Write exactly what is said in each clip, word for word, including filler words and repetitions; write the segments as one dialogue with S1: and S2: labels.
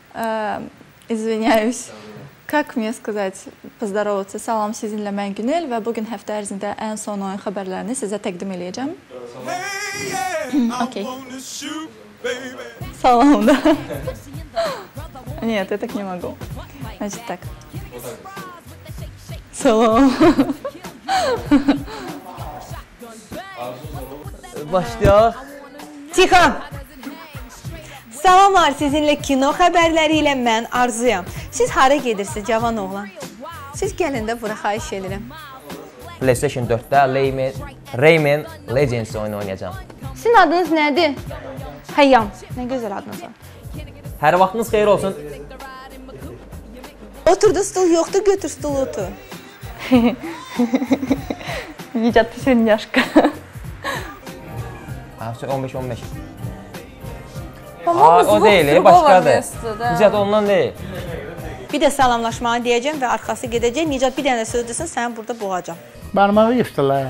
S1: извиняюсь. Как мне сказать, поздороваться? Salam, sizinlə mən Günel və bugün həftə ərzində ən son oyun xəbərlərini sizə təqdim edəcəm. Окей. Salam da. Нет, я так не могу. Значит так. Salam.
S2: Başlayaq.
S3: Tixan. Salamlar, sizinlə kino xəbərləri ilə mən Arzuyam. Siz hara gedirsiniz, cavan oğlan? Siz gəlin də bura, xahiş edirəm.
S2: PlayStation dörddə Rayman Legends oyunu oynayacağam.
S3: Sizin adınız nədir? Həyyam. Nə gözəl adınız var.
S2: Hər vaxtınız xeyir olsun.
S3: Oturdu, stul yoxdur, götür stul otur.
S1: Nicat, ты сильняшка.
S2: on beş on beş.
S1: Aa,
S2: o deyil, başqadır. Nicat ondan deyil.
S3: Bir də salamlaşmanı deyəcəm və arxası gedəcək. Nicat bir dənə söz desin, səni burada boğacam.
S4: Barmağı yıxdılar.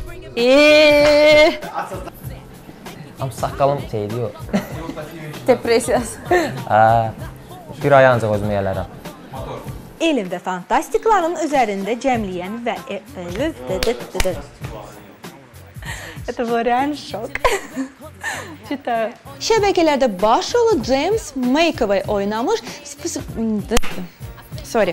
S3: Eee.
S2: Am saqqalım şey diyor.
S1: Depressiyası.
S2: Bir ay ancaq özümü yelərəm.
S3: Elm və fantastikların üzərində cəmləyən və...
S1: Это был реально шок. Читаю.
S3: Şəbəkələrdə baş rolu James McAvoy oynamış. Sorry.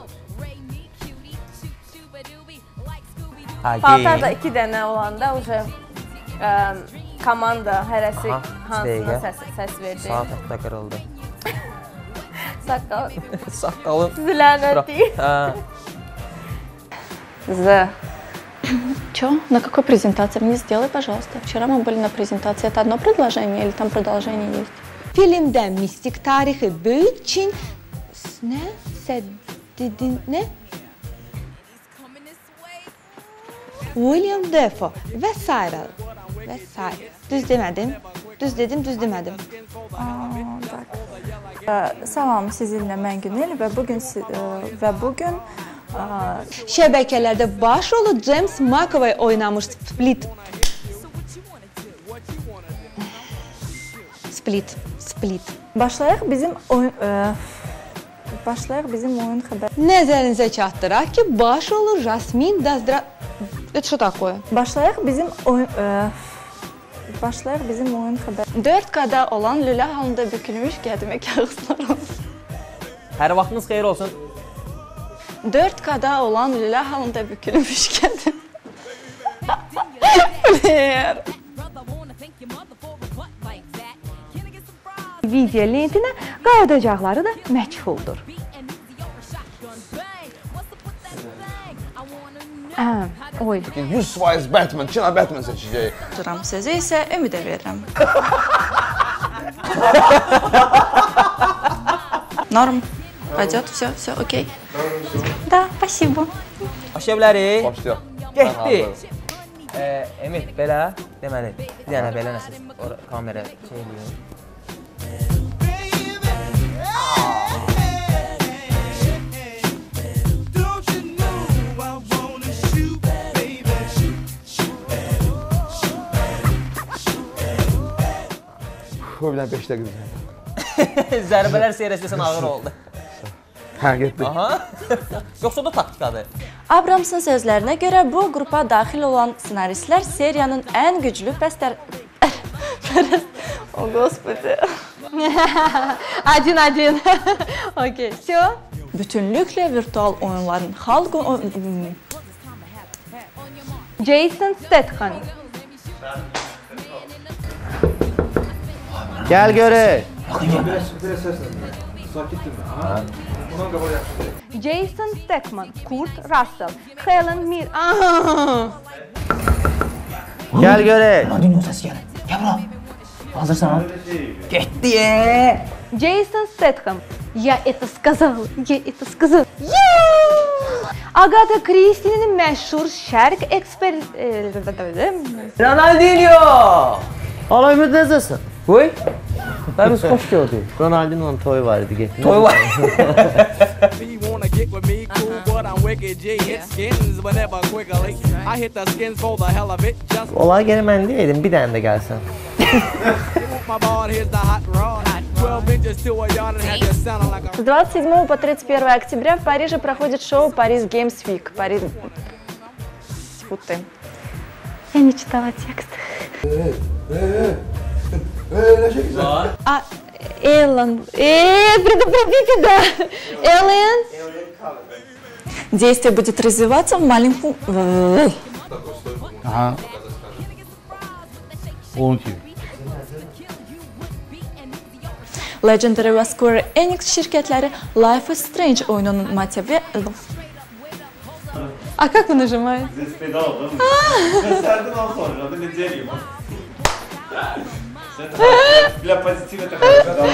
S5: Paltarda iki dənə olanda уже komanda hərəsi hansına səs verdi.
S2: Saat hətta qırıldı.
S5: Saqqal.
S2: Saqqalım.
S5: Sizi lənətləyir.
S1: З. Чё? На какой презентации? Мне сделай, пожалуйста. Вчера мы были на презентации. Это одно предложение или там продолжение есть?
S3: Filmdə mistik tarixi böyük Çin... Nə? Səddidin... Nə? William Dafoe və s. Və s. Düz demədim. Düz dedim, düz demədim.
S1: Salam, sizinlə mən Günel və bugün və bugün
S3: şəbəkələrdə baş rolu James McAvoy oynamış Split. Split, Split.
S1: Başlayaq bizim oyun Başlayaq bizim oyun xəbər.
S3: Nəzərinizə çatdıraq ki, baş rolu Jasmin Dazdra... Это что такое?
S1: Başlayaq bizim oyun Başlayaq bizim oyun xəbər. dörd K-da olan lülə halında bükülmüş qədimə kağızlar olsun.
S2: Hər vaxtınız xeyir olsun.
S1: dörd K-da olan lülə halında bükülmüş qədim.
S3: Video lentinə qayıdacaqları da məchuldur. Hə, oy.
S6: yüz faiz Batman, Çina Batman seçəcək.
S1: Duram sözü isə ümidə verirəm. Норм. Пойдет, все, все, окей. Да, спасибо.
S2: Başa bilərik.
S6: Başlayaq.
S2: Getdi. Emil, belə deməli, bir dənə belə nəsə kamera şey eləyim.
S6: Qoy bir dənə beş dəqiqə.
S2: Zərbələr seyirəşləsən ağır oldu.
S6: Hə, getdi.
S2: Aha. Yoxsa da taktikadır.
S1: Abramsın sözlərinə görə bu qrupa daxil olan senaristlər seriyanın ən güclü bəstər... O, Господи.
S3: Один, один. Okey, все.
S1: Bütünlüklə virtual oyunların xalq...
S3: Jason Statham.
S4: Gəl görək.
S3: Jason Statham, Kurt Russell, Helen Mirren.
S4: Gəl görək.
S2: Dinlə səs gəlir. Gəl bura. Hazırsan? Getdi.
S3: Jason Statham. Я это сказал, я это сказал. Agatha Christie'nin məşhur şərq ekspert...
S2: Ronaldinho!
S4: Ala Ümid necəsən?
S2: Qoy. Bəmiz xoş gördük.
S4: Ronaldinho'nun toyu var idi, getdin.
S2: Toy var.
S4: Olay gələ mən deyəydin, bir dənə də gəlsən.
S1: С двадцать седьмого по тридцать первое октября в Париже проходит шоу «Paris Games Week». Париж... Тьфу ты. Я не читала текст.
S3: А, Эллен. Э, предупредите, да. Эллен.
S1: Действие будет развиваться в маленьком...
S7: Aha. Onun gibi.
S1: Legendary ve Square Enix şirketleri Life is Strange oyununun motivi... А как вы нажимаете?
S8: Здесь педал, да? Сардинал sonra, да, не делим. Для позитива такая.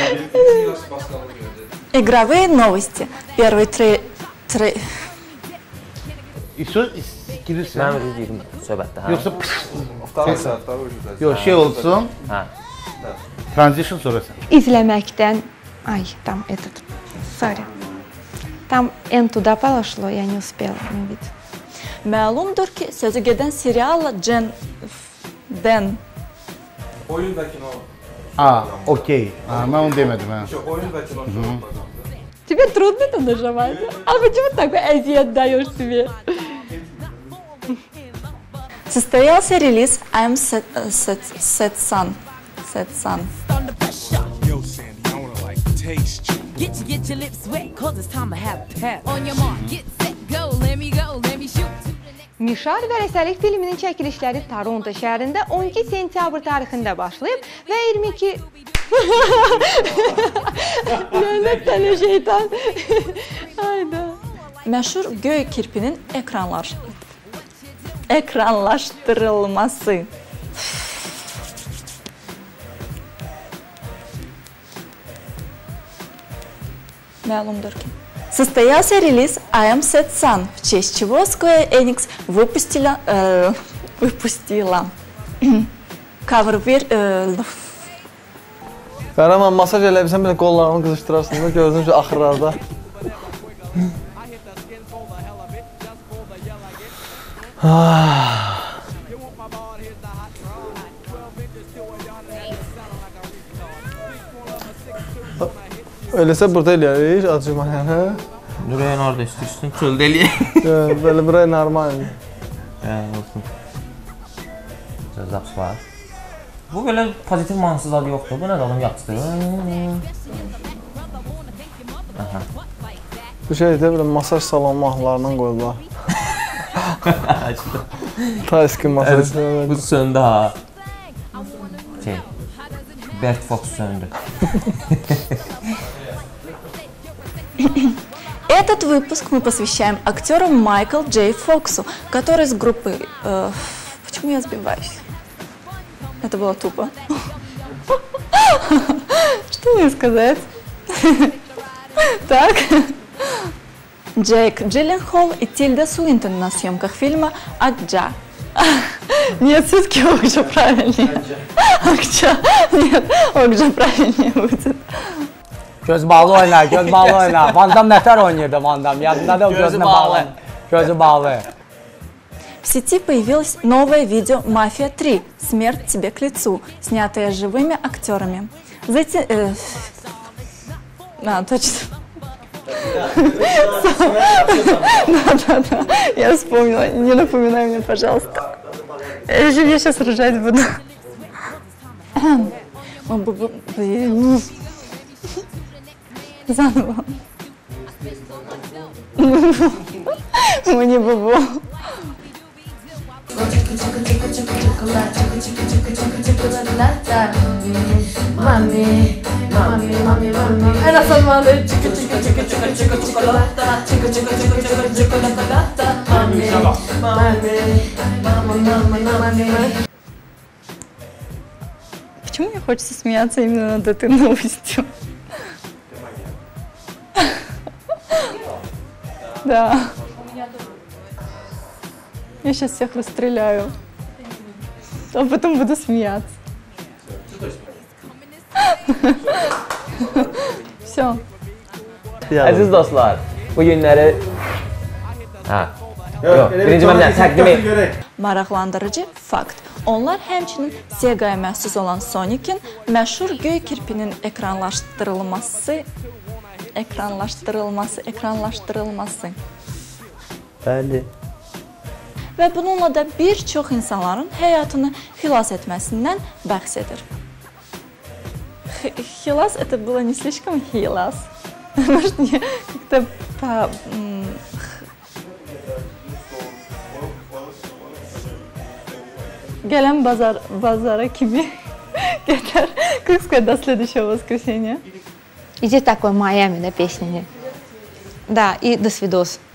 S1: Игровые новости. Первый трей... трей...
S7: İstiyor, girirsən.
S2: Mən özü deyirəm söhbətdə, hə?
S7: Yoxsa
S6: Второй сад, второй же.
S7: yox, şey olsun,
S2: Hə.
S7: transition sonrası.
S3: Излемəkdən... Ай, там этот... Sorry. Там N туда пошло, я не успела увидеть.
S1: Məlumdur ki, sözü gedən serialla Jen... Den...
S6: Oyundaki o.
S7: Ha, okey. Ha, mən onu demədim, hə.
S6: Şu oyundaki o şu.
S1: Тебе трудно это нажимать? А почему такой азиат даешь себе? Состоялся релиз I'm Set, uh, set, set Sun. Set Sun.
S9: Get you, get your lips wet, cause it's time to have pep. On your mark, get set, go, let me go, let me shoot.
S3: Mişar və rəsəlik filminin çəkilişləri Toronto şəhərində on iki sentyabr tarixində başlayıb və iyirmi iki... Lənət sənə şeytan. Hayda.
S1: Məşhur Göy kirpinin ekranlar... ekranlaşdırılması. Məlumdur ki. Состоялся релиз I Am Set Sun, в честь чего Square Enix выпустила... Э, выпустила... Cover-ver... Э,
S6: Qəhrəman, masaj eləbilsən, bir də qollarını qızışdırarsın da, gözünün şu axırlarda. Öyləsə burada eləyərik, acımayan, hə?
S2: Nurayın orada istəyirsən, çöldə eləyək.
S6: Belə buraya normal.
S2: Hə, olsun. Zaps var. Bu belə pozitiv mansız adı yoxdur. Bu nədir adam yaxşıdır? Aha.
S6: Bu şeydə belə masaj salon mahnılarından qoydular. Tayski masaj.
S2: Bu söndü ha. Şey, Bert Fox söndü.
S1: Этот выпуск мы посвящаем актеру Майкл Джей Фоксу, который из группы... Э, почему я сбиваюсь? Это было тупо. Что мне сказать? Так. Джейк Джилленхол и Тильда Суинтон на съемках фильма «Акджа». Нет, все-таки Окджа правильнее. Акджа. Нет, Окджа правильнее будет.
S10: Göz bağlı oyna, göz bağlı oyna. Van Damme nətər oynayırdı Van Damme? Yadında da o gözünü bağlı. Gözü bağlı.
S1: В сети появилось новое видео «Мафия три. Смерть тебе к лицу», снятое живыми актерами. Зайти... Э... А, точно. Да-да-да, я вспомнила. Не напоминай мне, пожалуйста. Я сейчас ржать буду. Заново. Мы не бубу.
S5: Mami, mami, mami, mami. Era só mami. Chica, chica, chica, chica, chica, chocolata. Chica, chica, chica, chica, chocolata. Mami, mami, mami, mami, mami.
S1: Почему мне хочется смеяться именно над этой новостью? Да. Я сейчас всех расстреляю. А потом буду смеяться. Все.
S2: Əziz dostlar, bu günləri... Hə. Yox, birinci məndən təqdim et.
S1: Maraqlandırıcı fakt. Onlar həmçinin Sega'ya məxsus olan Sonic'in məşhur göy kirpinin ekranlaşdırılması, ekranlaşdırılması, ekranlaşdırılması
S4: Bəli.
S1: və bununla da bir çox insanların həyatını xilas etməsindən bəhs edir. Xilas, это было не слишком хилас. Может, мне как-то по... Gələn bazar, bazara kimi getər. Как сказать, до следующего воскресенья.
S3: Иди такой Майами, да, песня. Да, и до свидос.